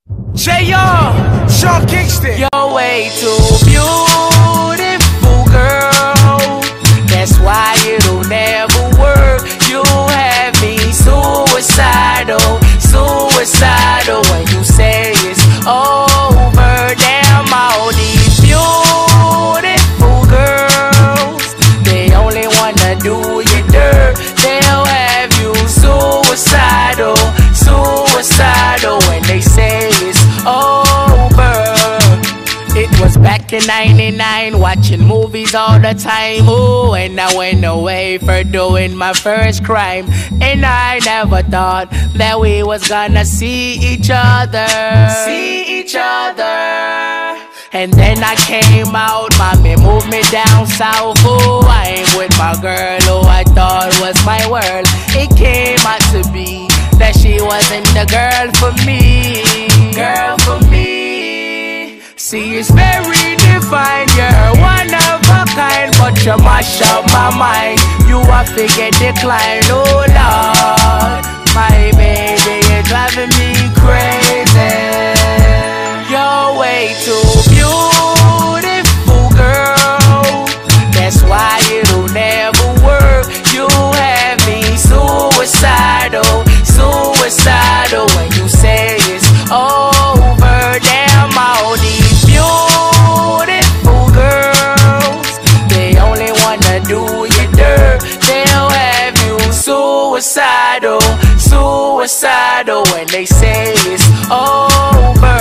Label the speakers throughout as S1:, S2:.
S1: J.R. Sean Kingston.
S2: You're way too beautiful, girl. That's why it'll never work. You have me suicidal, suicidal when you say it's over. Damn, all these beautiful girls, they only wanna do you dirt. They'll have you suicidal, suicidal when they say it's over. It was back in '99, watching movies all the time. Ooh, and I went away for doing my first crime. And I never thought that we was gonna see each other. And then I came out, mommy moved me down south. Ooh, I ain't with my girl who I thought was my world. It came out to be that she wasn't the girl for me. Girl for me. See, it's very divine, you're one of a kind, but you mash up my mind. You have to get declined, oh Lord. My baby, you're driving me crazy. You're way too beautiful, girl. That's why it'll never work. You have me suicidal, suicidal when you say it's over. Damn, all these beautiful girls, they only wanna do you dirt. They'll have you suicidal, suicidal when they say it's over.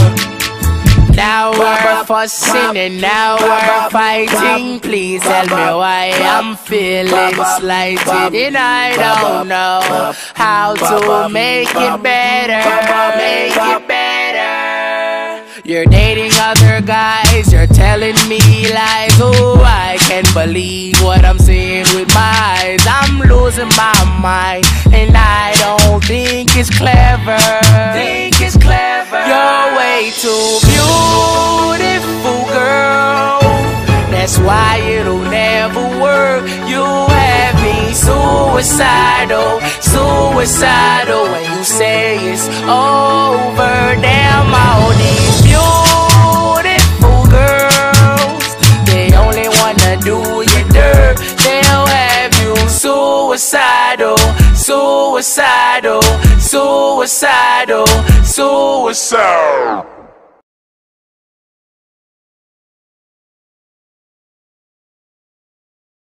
S2: Now we're fussing and now we're fighting. Please tell me why I'm feeling slighted, and I don't know how to make it better. Make it better. You're dating other guys, you're telling me lies. Oh, I can't believe what I'm seeing with my eyes. I'm losing my mind, and I don't think it's clever. Think it's clever. You're way too beautiful, girl. That's why it'll never work. You have me suicidal, suicidal when you say it's over. Damn, all these beautiful girls, they only wanna do you dirt. They'll have you suicidal, suicidal, suicidal, suicidal.